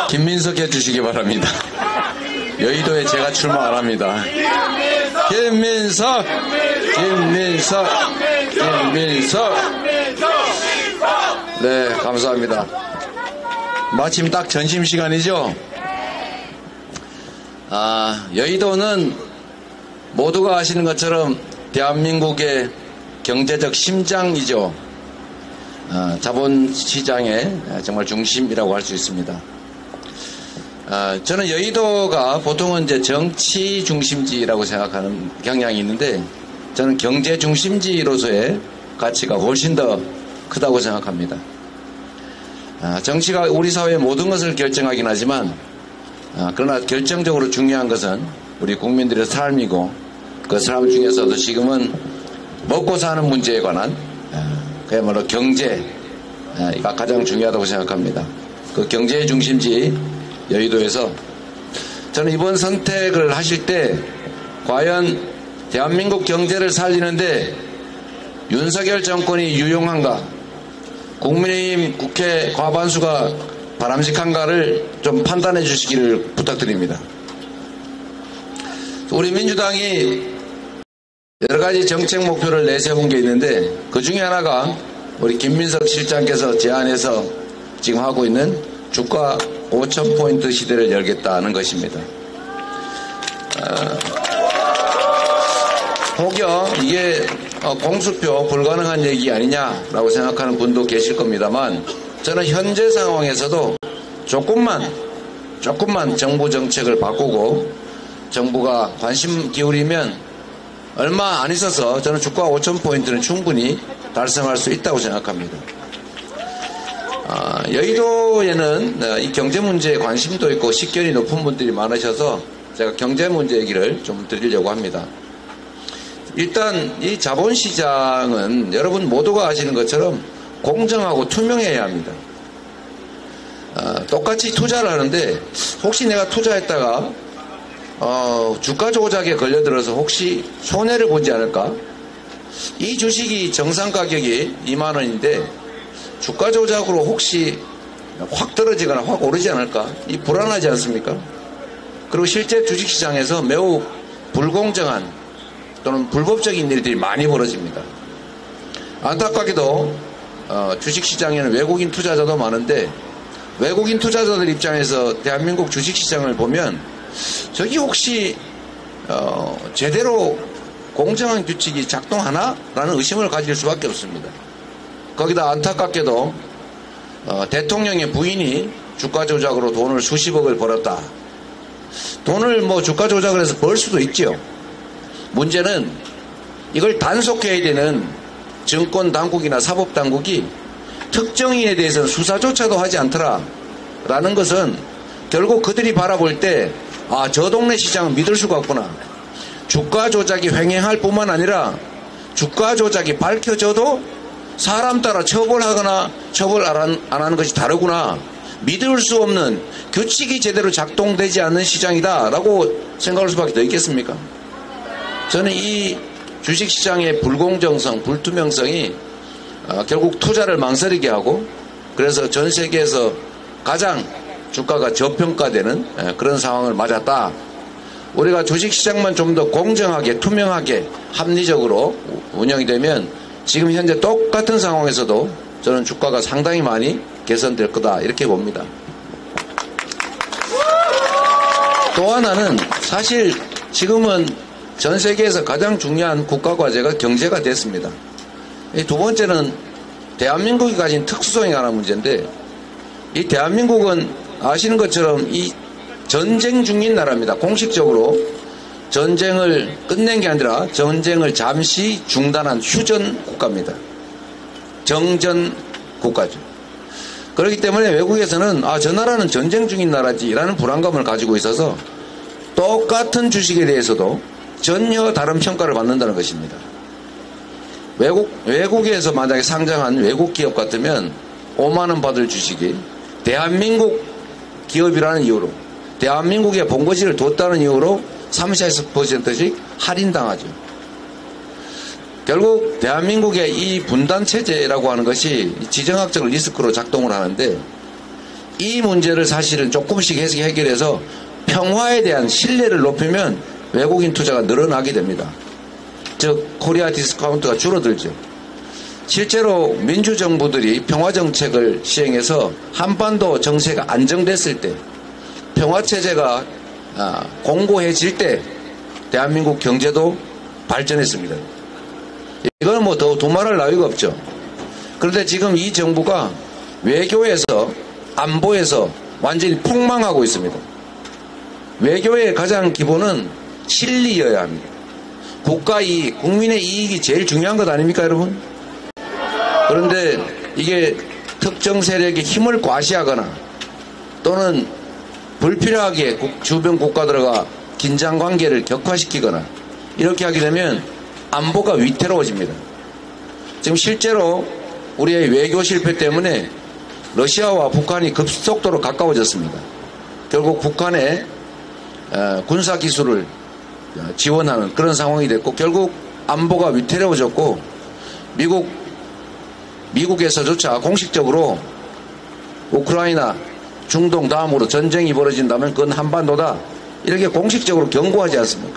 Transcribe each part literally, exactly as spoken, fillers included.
김민석 해주시기 바랍니다. 여의도에 제가 출마 안 합니다. 김민석, 김민석, 김민석. 네, 감사합니다. 마침 딱 점심시간이죠. 아, 여의도는 모두가 아시는 것처럼 대한민국의 경제적 심장이죠. 아, 자본시장의 정말 중심이라고 할 수 있습니다. 아, 저는 여의도가 보통은 이제 정치 중심지라고 생각하는 경향이 있는데, 저는 경제 중심지로서의 가치가 훨씬 더 크다고 생각합니다. 아, 정치가 우리 사회의 모든 것을 결정하긴 하지만, 아, 그러나 결정적으로 중요한 것은 우리 국민들의 삶이고, 그 삶 중에서도 지금은 먹고 사는 문제에 관한 아, 그야말로 경제가 가장 중요하다고 생각합니다. 그 경제의 중심지 여의도에서 저는 이번 선택을 하실 때 과연 대한민국 경제를 살리는데 윤석열 정권이 유용한가, 국민의힘 국회 과반수가 바람직한가를 좀 판단해 주시기를 부탁드립니다. 우리 민주당이 여러 가지 정책 목표를 내세운 게 있는데, 그 중에 하나가 우리 김민석 실장께서 제안해서 지금 하고 있는 주가 오천 포인트 시대를 열겠다는 것입니다. 어, 혹여 이게 공수표 불가능한 얘기 아니냐라고 생각하는 분도 계실 겁니다만, 저는 현재 상황에서도 조금만 조금만 정부 정책을 바꾸고 정부가 관심 기울이면 얼마 안 있어서 저는 주가 오천 포인트는 충분히 달성할 수 있다고 생각합니다. 아, 여의도에는 이 경제 문제에 관심도 있고 식견이 높은 분들이 많으셔서 제가 경제 문제 얘기를 좀 드리려고 합니다. 일단 이 자본시장은 여러분 모두가 아시는 것처럼 공정하고 투명해야 합니다. 아, 똑같이 투자를 하는데 혹시 내가 투자했다가 어, 주가 조작에 걸려들어서 혹시 손해를 보지 않을까? 이 주식이 정상 가격이 이만 원인데 주가 조작으로 혹시 확 떨어지거나 확 오르지 않을까? 이 불안하지 않습니까? 그리고 실제 주식시장에서 매우 불공정한 또는 불법적인 일들이 많이 벌어집니다. 안타깝게도 어, 주식시장에는 외국인 투자자도 많은데, 외국인 투자자들 입장에서 대한민국 주식시장을 보면 저기 혹시 어, 제대로 공정한 규칙이 작동하나? 라는 의심을 가질 수밖에 없습니다. 거기다 안타깝게도 어, 대통령의 부인이 주가 조작으로 돈을 수십억을 벌었다. 돈을 뭐 주가 조작을 해서 벌 수도 있죠. 문제는 이걸 단속해야 되는 증권 당국이나 사법 당국이 특정인에 대해서는 수사조차도 하지 않더라 라는 것은 결국 그들이 바라볼 때, 아, 저 동네 시장은 믿을 수가 없구나. 주가 조작이 횡행할 뿐만 아니라 주가 조작이 밝혀져도 사람 따라 처벌하거나 처벌 안 하는 것이 다르구나. 믿을 수 없는, 규칙이 제대로 작동되지 않는 시장이다 라고 생각할 수밖에 더 있겠습니까? 저는 이 주식시장의 불공정성, 불투명성이 어, 결국 투자를 망설이게 하고, 그래서 전 세계에서 가장 주가가 저평가되는 에, 그런 상황을 맞았다. 우리가 주식시장만 좀 더 공정하게, 투명하게, 합리적으로 운영이 되면 지금 현재 똑같은 상황에서도 저는 주가가 상당히 많이 개선될 거다, 이렇게 봅니다. 또 하나는 사실 지금은 전 세계에서 가장 중요한 국가과제가 경제가 됐습니다. 두 번째는 대한민국이 가진 특수성에 관한 문제인데, 이 대한민국은 아시는 것처럼 이 전쟁 중인 나라입니다. 공식적으로 전쟁을 끝낸 게 아니라 전쟁을 잠시 중단한 휴전 국가입니다. 정전 국가죠. 그렇기 때문에 외국에서는 아, 저 나라는 전쟁 중인 나라지라는 불안감을 가지고 있어서 똑같은 주식에 대해서도 전혀 다른 평가를 받는다는 것입니다. 외국, 외국에서 만약에 상장한 외국 기업 같으면 오만 원 받을 주식이 대한민국 기업이라는 이유로, 대한민국에 본거지를 뒀다는 이유로 삼십 퍼센트씩 할인당하죠. 결국 대한민국의 이 분단체제라고 하는 것이 지정학적 리스크로 작동을 하는데, 이 문제를 사실은 조금씩 해결해서 평화에 대한 신뢰를 높이면 외국인 투자가 늘어나게 됩니다. 즉 코리아 디스카운트가 줄어들죠. 실제로 민주정부들이 평화정책을 시행해서 한반도 정세가 안정됐을 때, 평화체제가 공고해질 때 대한민국 경제도 발전했습니다. 이거는 뭐 더 두말할 나위가 없죠. 그런데 지금 이 정부가 외교에서 안보에서 완전히 폭망하고 있습니다. 외교의 가장 기본은 실리여야 합니다. 국가 이익, 국민의 이익이 제일 중요한 것 아닙니까, 여러분? 그런데 이게 특정 세력의 힘을 과시하거나 또는 불필요하게 주변 국가들과 긴장 관계를 격화시키거나 이렇게 하게 되면 안보가 위태로워집니다. 지금 실제로 우리의 외교 실패 때문에 러시아와 북한이 급속도로 가까워졌습니다. 결국 북한의 군사 기술을 지원하는 그런 상황이 됐고, 결국 안보가 위태로워졌고, 미국, 미국에서조차 공식적으로 우크라이나, 중동 다음으로 전쟁이 벌어진다면 그건 한반도다, 이렇게 공식적으로 경고하지 않습니까?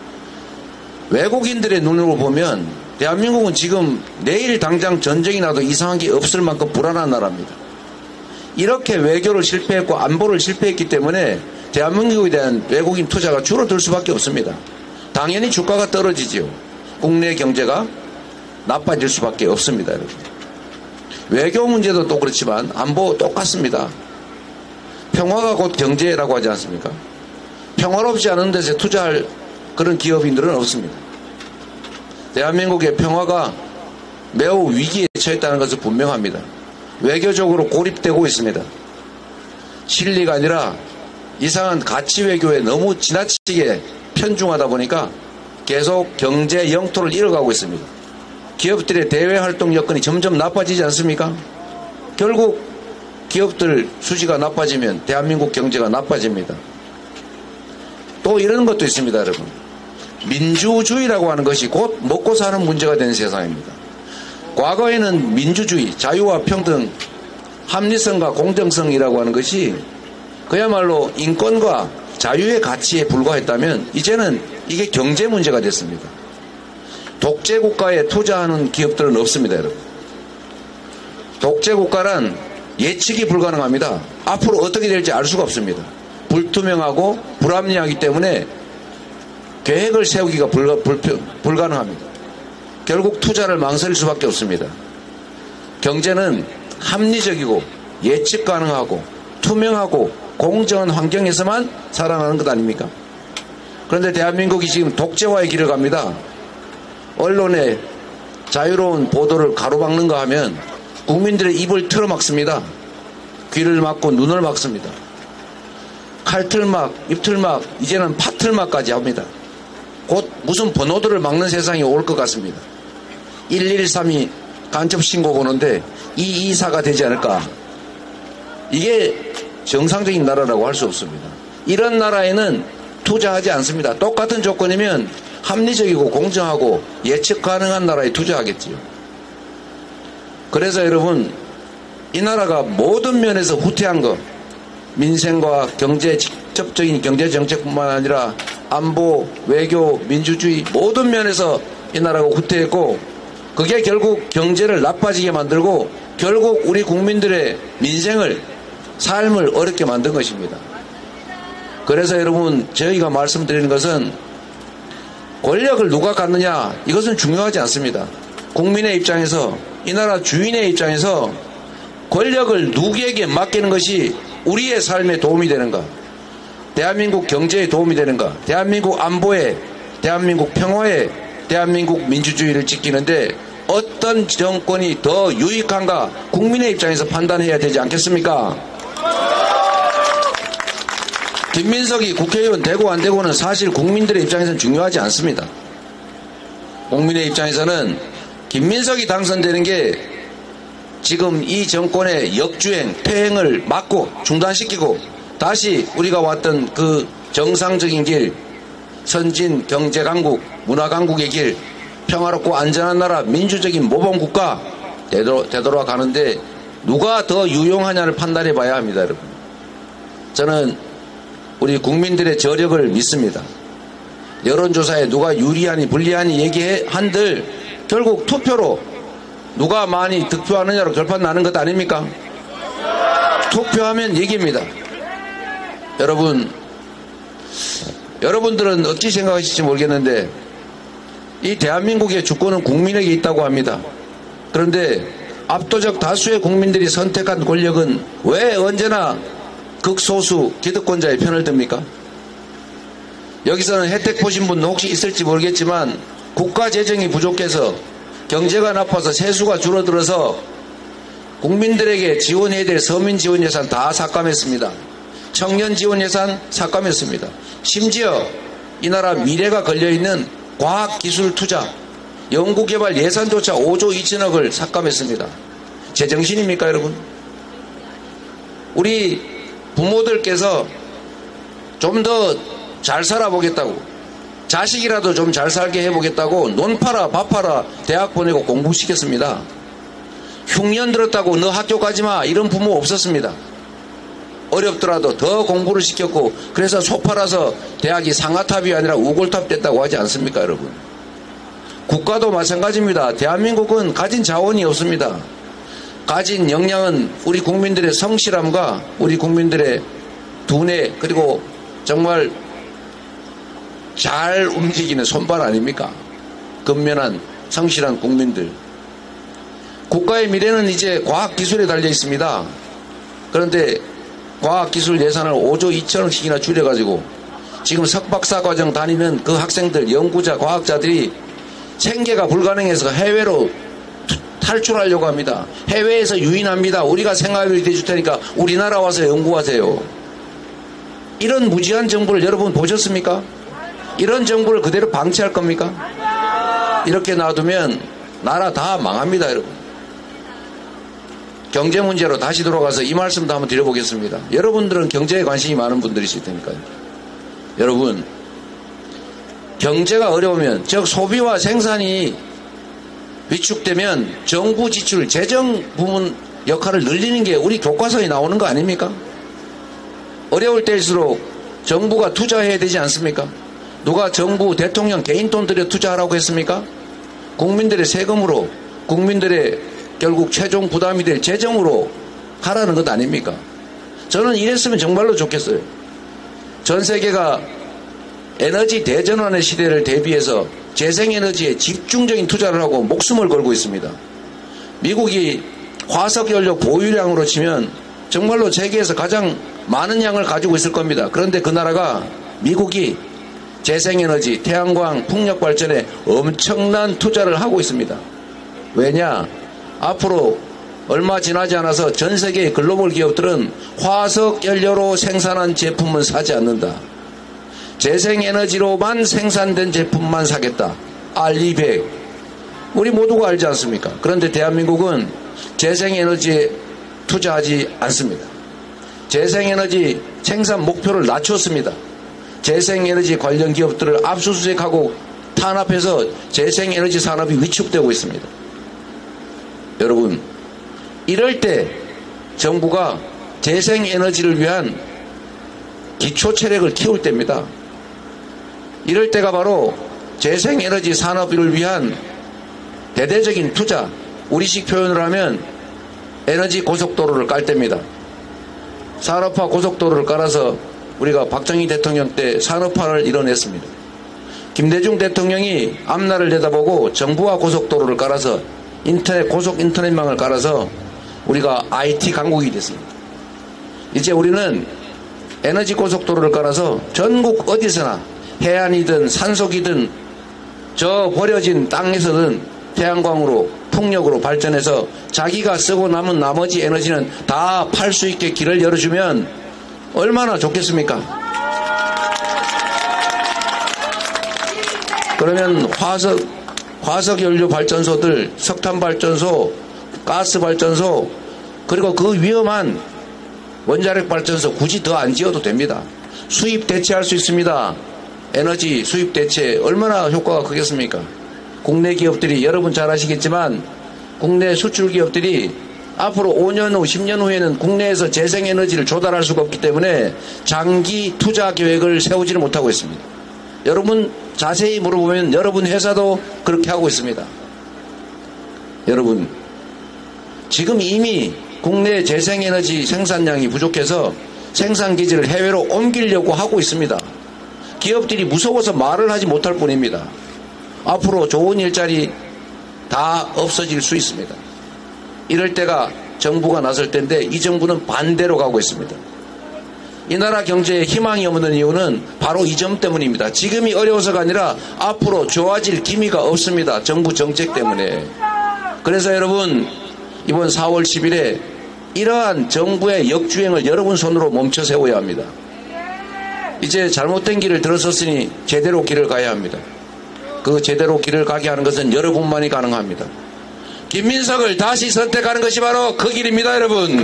외국인들의 눈으로 보면 대한민국은 지금 내일 당장 전쟁이 나도 이상한 게 없을 만큼 불안한 나라입니다. 이렇게 외교를 실패했고 안보를 실패했기 때문에 대한민국에 대한 외국인 투자가 줄어들 수밖에 없습니다. 당연히 주가가 떨어지지요. 국내 경제가 나빠질 수밖에 없습니다, 여러분. 외교 문제도 또 그렇지만 안보 똑같습니다. 평화가 곧 경제라고 하지 않습니까? 평화롭지 않은 데서 투자할 그런 기업인들은 없습니다. 대한민국의 평화가 매우 위기에 처했다는 것은 분명합니다. 외교적으로 고립되고 있습니다. 실리가 아니라 이상한 가치 외교에 너무 지나치게 편중하다 보니까 계속 경제 영토를 잃어가고 있습니다. 기업들의 대외 활동 여건이 점점 나빠지지 않습니까? 결국 기업들 수지가 나빠지면 대한민국 경제가 나빠집니다. 또 이런 것도 있습니다, 여러분. 민주주의라고 하는 것이 곧 먹고 사는 문제가 된 세상입니다. 과거에는 민주주의, 자유와 평등, 합리성과 공정성이라고 하는 것이 그야말로 인권과 자유의 가치에 불과했다면 이제는 이게 경제 문제가 됐습니다. 독재 국가에 투자하는 기업들은 없습니다, 여러분. 독재 국가란 예측이 불가능합니다. 앞으로 어떻게 될지 알 수가 없습니다. 불투명하고 불합리하기 때문에 계획을 세우기가 불가, 불, 불가능합니다. 결국 투자를 망설일 수밖에 없습니다. 경제는 합리적이고 예측 가능하고 투명하고 공정한 환경에서만 살아나는 것 아닙니까? 그런데 대한민국이 지금 독재화의 길을 갑니다. 언론에 자유로운 보도를 가로막는가 하면 국민들의 입을 틀어막습니다. 귀를 막고 눈을 막습니다. 칼틀막, 입틀막, 이제는 파틀막까지 합니다. 곧 무슨 번호들을 막는 세상이 올 것 같습니다. 일일삼이 간첩 신고 보는데 이이사가 되지 않을까. 이게 정상적인 나라라고 할 수 없습니다. 이런 나라에는 투자하지 않습니다. 똑같은 조건이면 합리적이고 공정하고 예측 가능한 나라에 투자하겠지요. 그래서 여러분, 이 나라가 모든 면에서 후퇴한 것, 민생과 경제, 직접적인 경제정책뿐만 아니라 안보, 외교, 민주주의 모든 면에서 이 나라가 후퇴했고, 그게 결국 경제를 나빠지게 만들고 결국 우리 국민들의 민생을, 삶을 어렵게 만든 것입니다. 그래서 여러분, 저희가 말씀드리는 것은 권력을 누가 갖느냐, 이것은 중요하지 않습니다. 국민의 입장에서, 이 나라 주인의 입장에서 권력을 누구에게 맡기는 것이 우리의 삶에 도움이 되는가, 대한민국 경제에 도움이 되는가, 대한민국 안보에, 대한민국 평화에, 대한민국 민주주의를 지키는데 어떤 정권이 더 유익한가 국민의 입장에서 판단해야 되지 않겠습니까? 김민석이 국회의원 되고 안 되고는 사실 국민들의 입장에서는 중요하지 않습니다. 국민의 입장에서는 김민석이 당선되는 게 지금 이 정권의 역주행, 퇴행을 막고 중단시키고 다시 우리가 왔던 그 정상적인 길, 선진 경제강국, 문화강국의 길, 평화롭고 안전한 나라, 민주적인 모범국가 되돌아, 되돌아가는데 누가 더 유용하냐를 판단해 봐야 합니다, 여러분. 저는 우리 국민들의 저력을 믿습니다. 여론조사에 누가 유리하니 불리하니 얘기한들 결국 투표로 누가 많이 득표하느냐로 결판 나는 것 아닙니까? 투표하면 얘기입니다. 여러분, 여러분들은 어찌 생각하실지 모르겠는데 이 대한민국의 주권은 국민에게 있다고 합니다. 그런데 압도적 다수의 국민들이 선택한 권력은 왜 언제나 극소수 기득권자의 편을 듭니까? 여기서는 혜택 보신 분 혹시 있을지 모르겠지만 국가 재정이 부족해서 경제가 나빠서 세수가 줄어들어서 국민들에게 지원해야 될 서민 지원 예산 다 삭감했습니다. 청년 지원 예산 삭감했습니다. 심지어 이 나라 미래가 걸려있는 과학기술 투자, 연구개발 예산조차 오조 이천억을 삭감했습니다. 제정신입니까, 여러분? 우리 부모들께서 좀 더 잘 살아보겠다고, 자식이라도 좀 잘 살게 해보겠다고 논 팔아 밥 팔아 대학 보내고 공부시켰습니다. 흉년 들었다고 너 학교 가지마 이런 부모 없었습니다. 어렵더라도 더 공부를 시켰고, 그래서 소 팔아서 대학이 상아탑이 아니라 우골탑 됐다고 하지 않습니까, 여러분? 국가도 마찬가지입니다. 대한민국은 가진 자원이 없습니다. 가진 역량은 우리 국민들의 성실함과 우리 국민들의 두뇌, 그리고 정말 잘 움직이는 손발 아닙니까? 근면한 성실한 국민들. 국가의 미래는 이제 과학기술에 달려 있습니다. 그런데 과학기술 예산을 오조 이천억씩이나 줄여가지고 지금 석박사 과정 다니는 그 학생들, 연구자, 과학자들이 생계가 불가능해서 해외로 탈출하려고 합니다. 해외에서 유인합니다. 우리가 생활비 대줄 테니까 우리나라 와서 연구하세요. 이런 무지한 정부를 여러분 보셨습니까? 이런 정부를 그대로 방치할 겁니까? 이렇게 놔두면 나라 다 망합니다, 여러분. 경제 문제로 다시 돌아가서 이 말씀도 한번 드려보겠습니다. 여러분들은 경제에 관심이 많은 분들이실 테니까요. 여러분, 경제가 어려우면, 즉 소비와 생산이 위축되면 정부 지출, 재정 부문 역할을 늘리는 게 우리 교과서에 나오는 거 아닙니까? 어려울 때일수록 정부가 투자해야 되지 않습니까? 누가 정부, 대통령 개인 돈 들여 투자하라고 했습니까? 국민들의 세금으로, 국민들의 결국 최종 부담이 될 재정으로 하라는 것 아닙니까? 저는 이랬으면 정말로 좋겠어요. 전 세계가 에너지 대전환의 시대를 대비해서 재생에너지에 집중적인 투자를 하고 목숨을 걸고 있습니다. 미국이 화석연료 보유량으로 치면 정말로 세계에서 가장 많은 양을 가지고 있을 겁니다. 그런데 그 나라가, 미국이 재생에너지, 태양광, 풍력발전에 엄청난 투자를 하고 있습니다. 왜냐? 앞으로 얼마 지나지 않아서 전 세계의 글로벌 기업들은 화석연료로 생산한 제품은 사지 않는다. 재생에너지로만 생산된 제품만 사겠다. 알 이백. 우리 모두가 알지 않습니까? 그런데 대한민국은 재생에너지에 투자하지 않습니다. 재생에너지 생산 목표를 낮췄습니다. 재생에너지 관련 기업들을 압수수색하고 탄압해서 재생에너지 산업이 위축되고 있습니다. 여러분, 이럴 때 정부가 재생에너지를 위한 기초체력을 키울 때입니다. 이럴 때가 바로 재생에너지 산업을 위한 대대적인 투자, 우리식 표현을 하면 에너지 고속도로를 깔 때입니다. 산업화 고속도로를 깔아서 우리가 박정희 대통령 때 산업화를 이뤄냈습니다. 김대중 대통령이 앞날을 내다보고 정부화 고속도로를 깔아서 인터넷, 고속 인터넷망을 깔아서 우리가 아이티 강국이 됐습니다. 이제 우리는 에너지 고속도로를 깔아서 전국 어디서나 해안이든 산속이든 저 버려진 땅에서든 태양광으로, 풍력으로 발전해서 자기가 쓰고 남은 나머지 에너지는 다 팔 수 있게 길을 열어주면 얼마나 좋겠습니까? 그러면 화석, 화석연료 발전소들, 석탄발전소, 가스발전소, 그리고 그 위험한 원자력 발전소 굳이 더 안 지어도 됩니다. 수입 대체할 수 있습니다. 에너지 수입 대체 얼마나 효과가 크겠습니까? 국내 기업들이, 여러분 잘 아시겠지만 국내 수출 기업들이 앞으로 오 년 후, 십 년 후에는 국내에서 재생에너지를 조달할 수가 없기 때문에 장기 투자 계획을 세우지를 못하고 있습니다. 여러분 자세히 물어보면 여러분 회사도 그렇게 하고 있습니다. 여러분 지금 이미 국내 재생에너지 생산량이 부족해서 생산기지를 해외로 옮기려고 하고 있습니다. 기업들이 무서워서 말을 하지 못할 뿐입니다. 앞으로 좋은 일자리 다 없어질 수 있습니다. 이럴 때가 정부가 나설 때인데 이 정부는 반대로 가고 있습니다. 이 나라 경제에 희망이 없는 이유는 바로 이 점 때문입니다. 지금이 어려워서가 아니라 앞으로 좋아질 기미가 없습니다. 정부 정책 때문에. 그래서 여러분 이번 사월 십일에 이러한 정부의 역주행을 여러분 손으로 멈춰 세워야 합니다. 이제 잘못된 길을 들어섰으니 제대로 길을 가야 합니다. 그 제대로 길을 가게 하는 것은 여러분만이 가능합니다. 김민석을 다시 선택하는 것이 바로 그 길입니다, 여러분.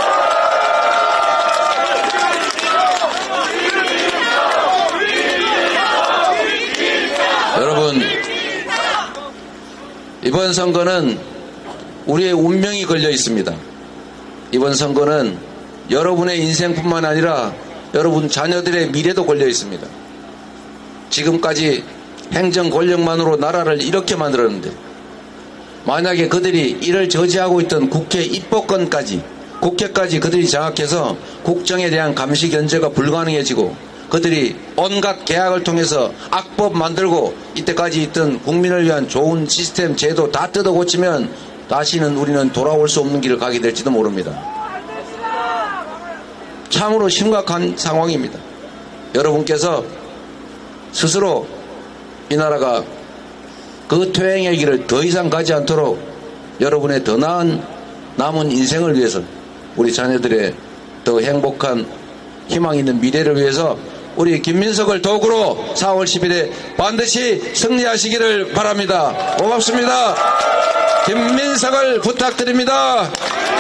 여러분, 이번 선거는 우리의 운명이 걸려 있습니다. 이번 선거는 여러분의 인생뿐만 아니라 여러분 자녀들의 미래도 걸려 있습니다. 지금까지 행정 권력만으로 나라를 이렇게 만들었는데 만약에 그들이 이를 저지하고 있던 국회 입법권까지 국회까지 그들이 장악해서 국정에 대한 감시 견제가 불가능해지고 그들이 온갖 계약을 통해서 악법 만들고 이때까지 있던 국민을 위한 좋은 시스템 제도 다 뜯어 고치면 다시는 우리는 돌아올 수 없는 길을 가게 될지도 모릅니다. 참으로 심각한 상황입니다. 여러분께서 스스로 이 나라가 그 퇴행의 길을 더 이상 가지 않도록 여러분의 더 나은 남은 인생을 위해서 우리 자녀들의 더 행복한 희망 있는 미래를 위해서 우리 김민석을 도구로 사월 십일에 반드시 승리하시기를 바랍니다. 고맙습니다. 김민석을 부탁드립니다.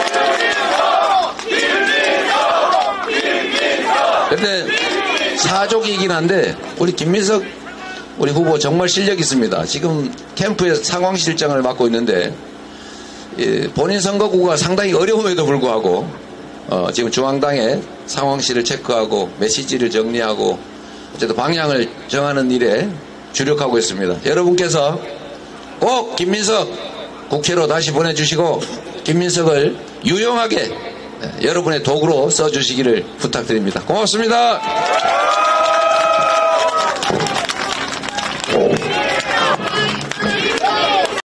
그런데 사족이긴 한데 우리 김민석 우리 후보 정말 실력 있습니다. 지금 캠프에서 상황실장을 맡고 있는데 본인 선거구가 상당히 어려움에도 불구하고 어 지금 중앙당의 상황실을 체크하고 메시지를 정리하고 어쨌든 방향을 정하는 일에 주력하고 있습니다. 여러분께서 꼭 김민석 국회로 다시 보내주시고 김민석을 유용하게 여러분의 도구로 써주시기를 부탁드립니다. 고맙습니다.